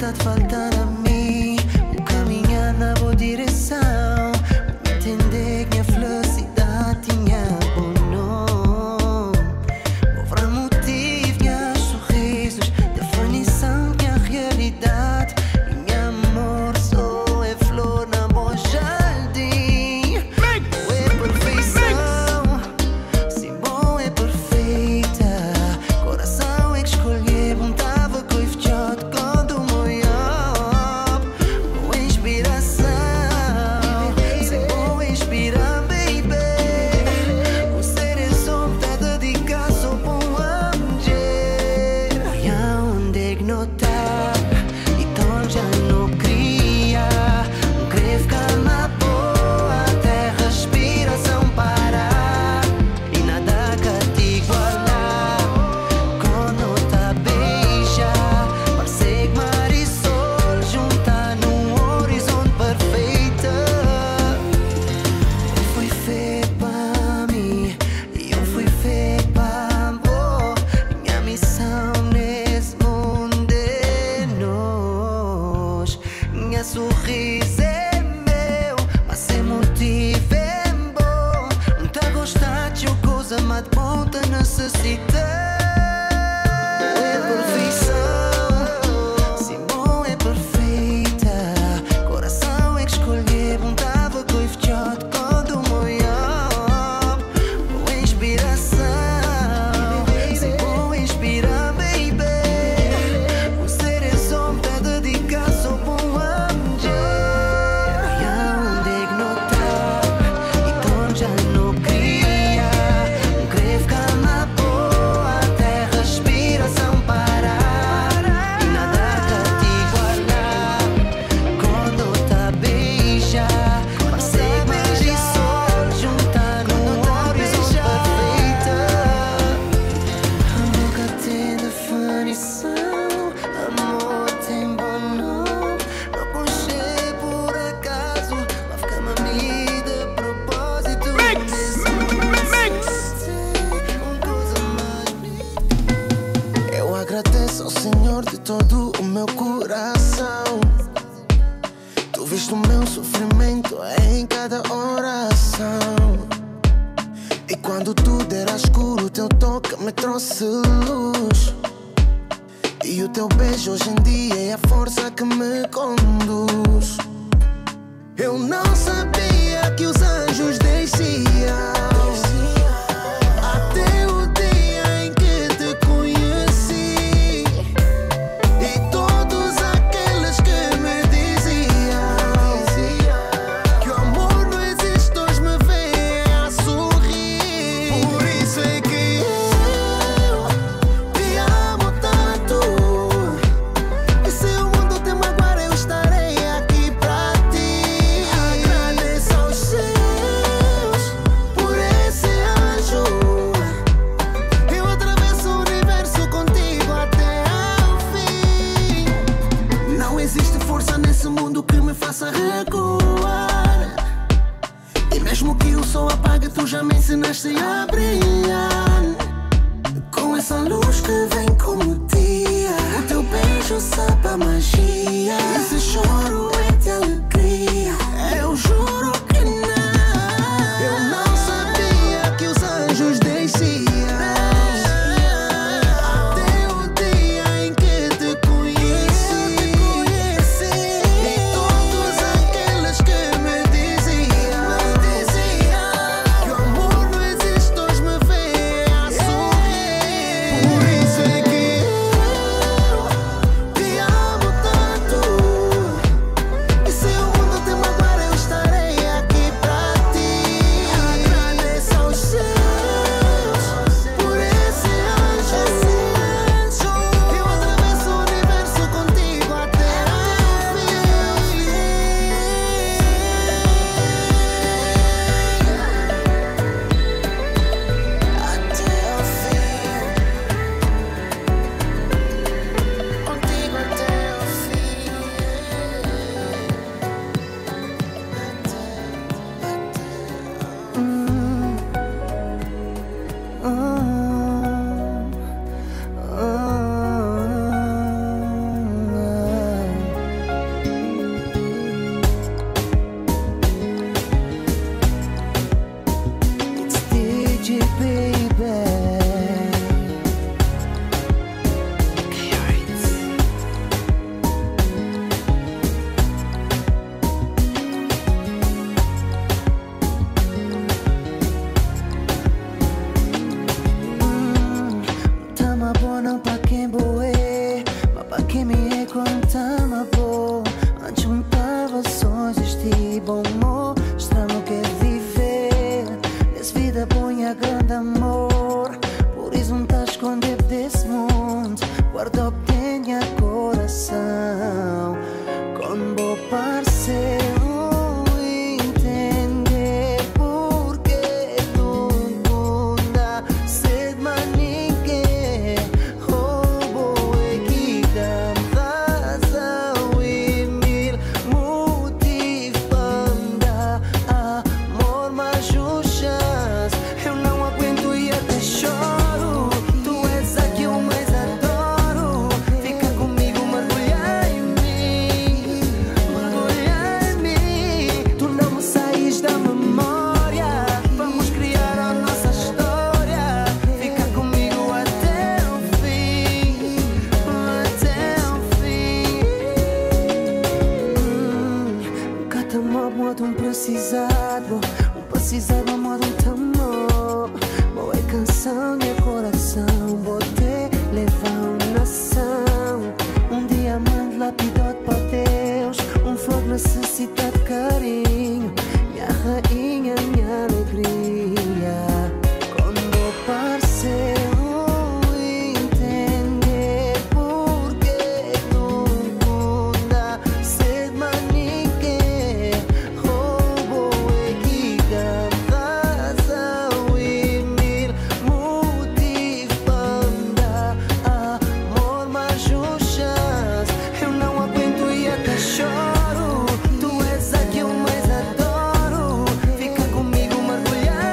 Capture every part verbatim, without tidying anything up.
tá te faltando a mim. Vou caminhar na boa direção. Vou entender que minha felicidade tinha bom nome. Vou ver motivo, minhas sorrisos, definição que a realidade. E meu amor só é flor na boa jardim. Não é perfeição, sim, bom é perfeita. Coração é que escolhi, vontade que eu fiz quando morreu. Boa inspiração, sim, boa inspira, baby. O ser é só tá dedicado só para um amor. E aonde é que não tá? Então já não cria. Não querer ficar na boa até respiração parar. E nada que te igualar. Quando tá beija, parece que mar e sol juntar num horizonte perfeito. Eu fui feito para mim e eu fui feito para amor. Minha missão nesse mundo é nós. Minha sorriso é meu, mas sem motivo é bom. Não tá a gostar de uma coisa, mas de ponta necessita. É perfeição, sim, bom é perfeita. Coração é que escolhi, vontade que eu fiz quando morreu. Boa inspiração, sim, boa inspira, baby. O ser é só tá dedicado só para um amor. E aonde é que não tá? Então já não cria. Não querer ficar na boa até respiração parar. E nada que te igualar. Quando tá beija, parece que mar e sol juntar num horizonte perfeito. Amor que tem definição, amor tem bom nome. Não puxei por acaso, mas fica-me a mim de propósito. Uma coisa mais. Eu agradeço ao Senhor de todo o meu coração. Tu viste o meu sofrimento em cada oração. E quando tudo era escuro, teu toque me trouxe luz. E o teu beijo hoje em dia é a força que me conduz. Eu não sabia que os anjos desciam até o dia em que te conheci. E todos aqueles que me diziam que o amor não existe, hoje me veem a sorrir. Por isso é que eu te amo tanto. E se o mundo te magoar, eu estarei aqui pra ti. Agradeço aos céus por esse anjo. Eu atravesso o universo contigo até ao fim. Não existe força nesse mundo que me faça recuar. E mesmo que o sol apague, tu já me ensinaste a brilhar. Com essa luz que vem como dia, o teu beijo sabe a magia. Esse choro é de alegria, eu juro que não. Eu não sabia que os anjos desciam até o dia em que te conheci. E todos aqueles que me diziam que o amor não existe, hoje me veem a sorrir. Por isso é que eu te amo tanto. juntava só este bom amor. Estranho que é viver nessa vida ponha grande amor. Por isso não tá escondido desse mundo. Guarda o que tenha coração. Com bom parceiro entender porque tudo dá sede, mas ninguém roubou aqui da razão e mil motivos para dar amor, mas justiça eu não aguento e até choro. Tu és a que eu mais adoro. Fica comigo, mergulhar em mim, mergulhar em mim. Tu não me sais da memória. Vamos criar a nossa história. Fica comigo até o fim, até o fim. Hum, nunca te amou de um precisado. Um precisado amor de um tamor. Boa é canção e coração. Vou te levar uma nação. Um diamante lapidado para Deus. Um flor necessita de carinho. Minha rainha, minha alegria. Quando o parceiro entender porque tudo dá sede, mas ninguém roubou aqui da razão e mil motivos para dar amor, mas justiça eu não aguento e até choro. Tu és a que eu mais adoro. Fica comigo, mergulhar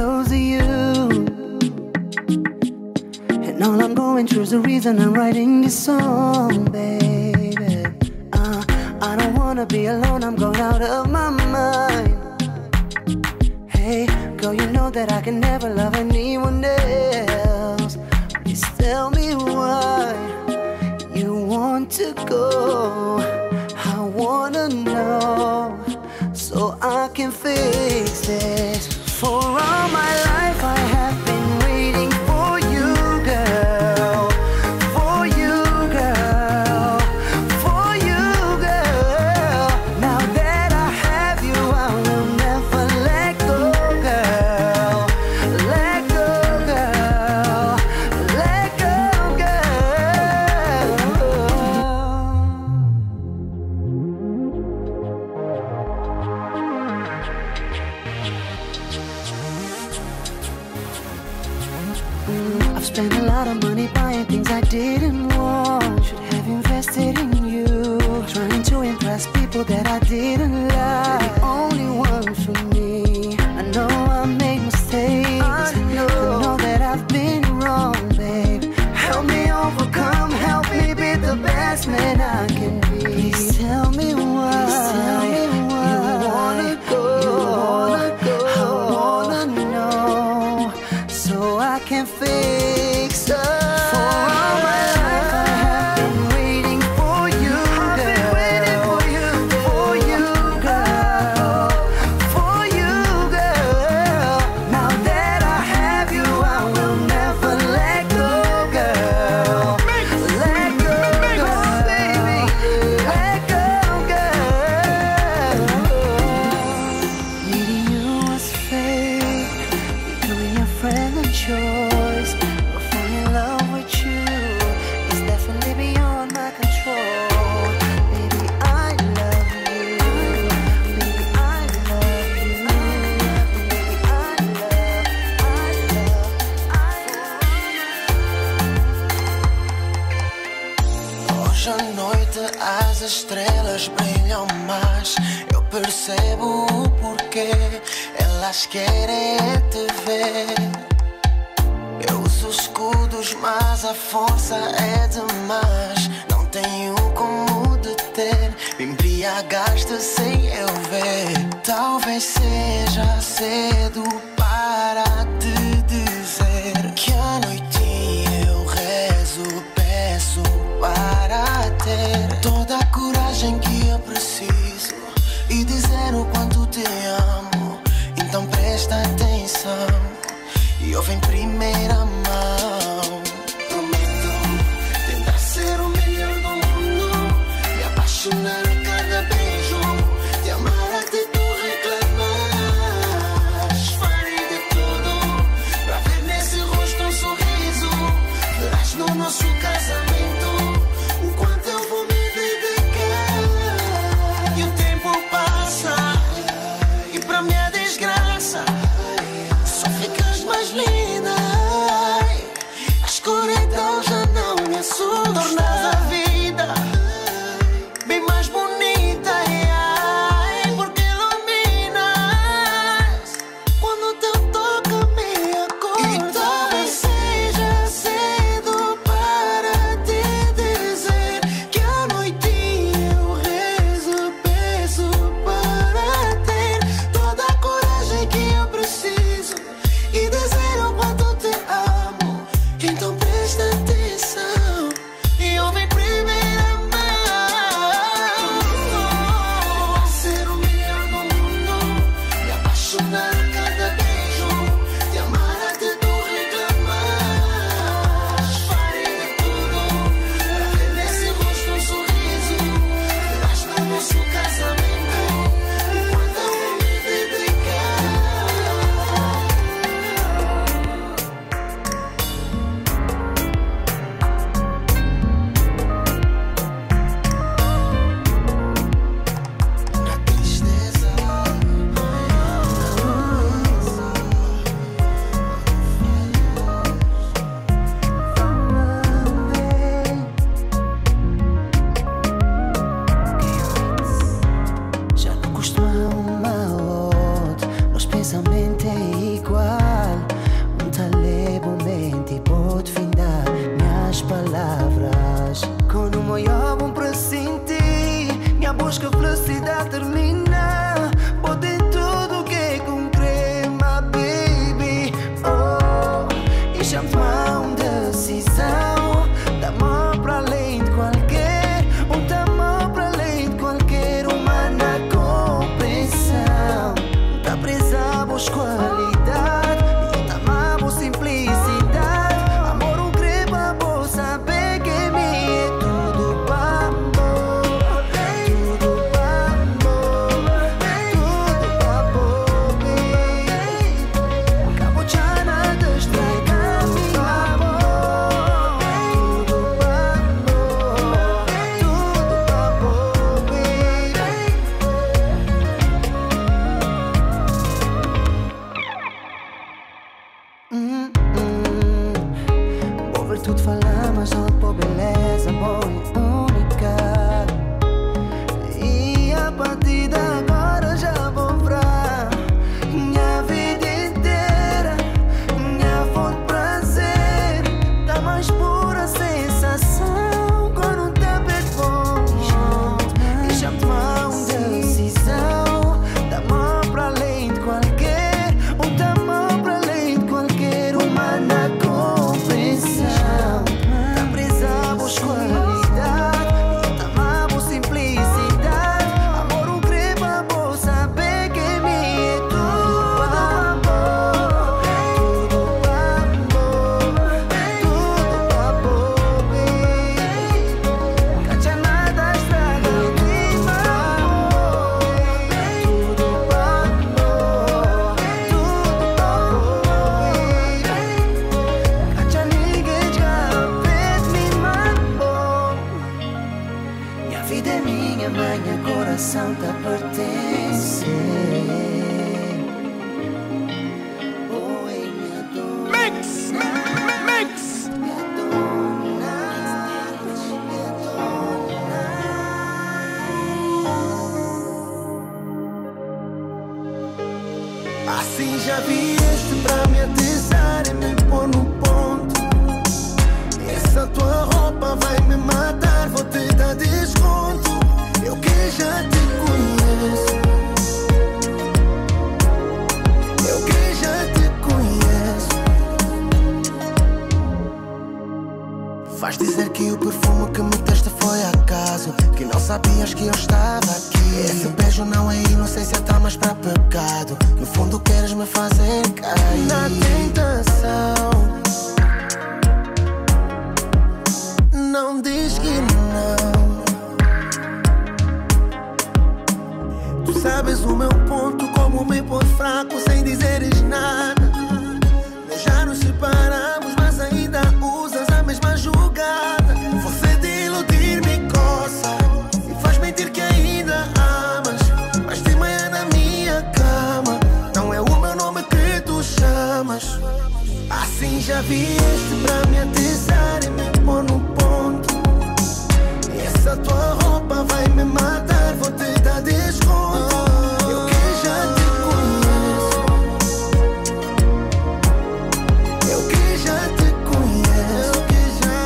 close to you. And all I'm going through is the reason I'm writing this song, baby. uh, I don't wanna be alone, I'm going out of my mind. Hey, girl, you know that I can never love anyone else. Please tell me why you want to go. I wanna know, so I can fix this. For all my life I have been waiting for you, girl. For you, girl. For you, girl. Now that I have you, I will never let go, girl. Let go, girl. Let go, girl. I've spent a lot of money buying things I didn't want. Should have invested in you. Trying to impress people that I didn't like. You're the only one for me. I know I made mistakes. I know, I know that I've been wrong, babe. Help me overcome, help me be the best man I can be. Please tell me why, Please tell me why you wanna go, you wanna go. I wanna know, so I can fix up. For all my life I have been waiting for you, girl. For you, girl. For you, girl. Now that I have you, I will never let go, girl. Let go, girl, baby. Let go, girl. Meeting you was fate, becoming your friend and choice. But falling in love with you is definitely beyond my control. Baby, I love you. Baby, I love you. Baby, I love, I love, I love. Hoje à noite as estrelas brilham mais. Eu percebo o porquê. Elas querem te ver. Eu uso escudos, mas a força é demais. Não tenho como deter. Me embriagaste sem eu ver. Talvez seja cedo para te dizer que à noite eu rezo, peço para ter toda a coragem que eu preciso e dizer o quanto te amo. Então presta atenção e ouve em primeira mão. Prometo tentar ser o melhor do mundo, me apaixonar a cada beijo, te amar até tu reclamas. Farei de tudo pra ver nesse rosto um sorriso. Verás no nosso casamento o quanto eu vou me dedicar. E o tempo passa e pra minha desgraça só ficas mais linda. A escuridão já não me assusta. Tornas a vida bem mais bonita, porque iluminas quando teu toque me acorda. E talvez seja cedo para te dizer que à noite eu rezo, peço para ter toda a coragem que eu preciso e dizer o hum, hum. Vou ver tudo falar, mas não por beleza boa e única. E a partir de agora já vou pra minha vida inteira, minha fonte de prazer, da mais pura sensação quando te perdoa. E já tomar uma decisão, de amor para além de qualquer, um de amor para além de qualquer humana compreensão. Tá presa a boas qualidades, tá má boa simplicidade. Amor, um crepe a boa, saber que me é tudo amor. Tudo amor, tudo amor, baby. Cacha nada estraga o clima, amor. Tudo amor, tudo amor, baby. Cacha ninguém já fez me amor. Minha vida é minha, minha coração tá pertence. Oi, minha dona. Mix, mix, minha dona, minha dona. Assim já vieste pra me atizar e me pôr no ponto. Essa tua roupa vai me matar, vou te dar desconto. Eu que já te conheço, eu que já te conheço. Vais dizer que o perfume que me testa foi acaso, que não sabias que eu estava aqui. Esse beijo não é inocência, tá mais pra pecado. No fundo queres me fazer cair na tentação. Não diz que não. Tu sabes o meu ponto, como me pôr fraco sem dizeres nada. Nós já nos separamos, mas ainda usas a mesma jogada. Você de iludir me coça e faz mentir que ainda amas, mas de manhã na minha cama não é o meu nome que tu chamas. Assim já vieste pra me atizar e me pôr no ponto. Essa tua roupa vai me matar, vou te dar desconto. Eu que já te conheço, eu que já te conheço, eu que já.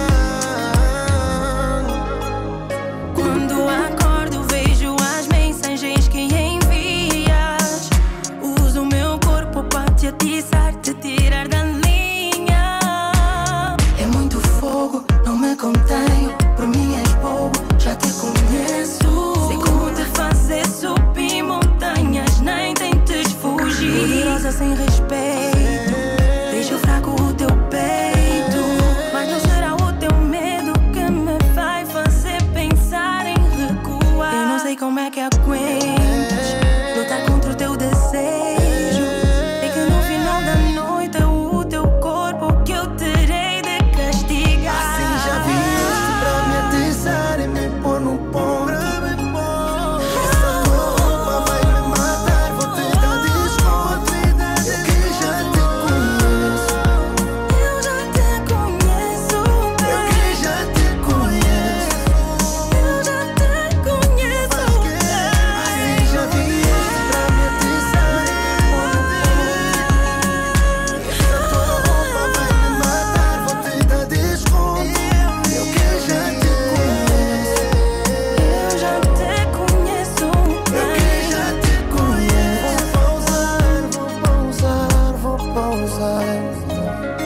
Quando acordo vejo as mensagens que envias. Uso o meu corpo para te atiçar, te tirar da linha. É muito fogo, não me contenho. Por mim és bobo, já te conheço. Sei como te fazer subir montanhas, nem tentes fugir. Poderosa sem respeito, deixo fraco o teu peito. Mas não será o teu medo que me vai fazer pensar em recuar. Eu não sei como é que aguentas lutar contra o teu desejo. É que no final da noite é o teu corpo que eu terei de castigar. Assim já vieste pra me atizar e me pôr no ponto. Essa tua roupa vai me matar, vou te dar desconto. Eu que já te conheço, Eu já te conheço, eu que já te conheço. eu já te conheço. Assim já vieste pra me atizar e me pôr no ponto. Essa tua roupa vai me matar, vou te dar desconto. Eu que já te conheço, Eu já te conheço, eu que já te conheço. Vou pousar, vou pousar, vou pousar.